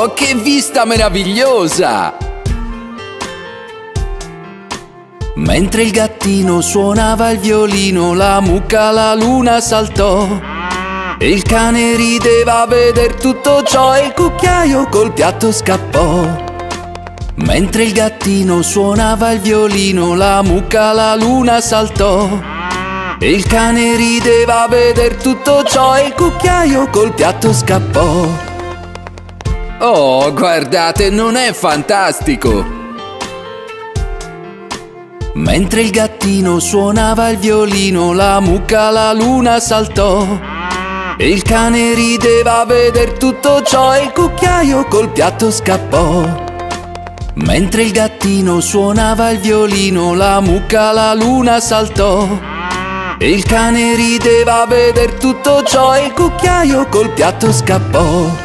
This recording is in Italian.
Oh, che vista meravigliosa! Mentre il gattino suonava il violino, la mucca alla luna saltò. E il cane rideva a veder tutto ciò e il cucchiaio col piatto scappò. Mentre il gattino suonava il violino, la mucca alla luna saltò. E il cane rideva a veder tutto ciò e il cucchiaio col piatto scappò. Oh, guardate, non è fantastico? Mentre il gattino suonava il violino, la mucca alla luna saltò. E il cane rideva a veder tutto ciò e il cucchiaio col piatto scappò. Mentre il gattino suonava il violino, la mucca alla luna saltò. E il cane rideva a veder tutto ciò e il cucchiaio col piatto scappò.